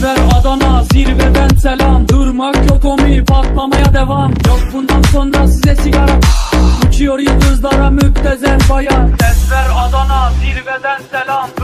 Desver Adana zirveden selam. Durmak yok omi, patlamaya devam. Yok bundan sonra size sigara. Uçuyor yıldızlara müptezel bayan. Desver Adana zirveden selam.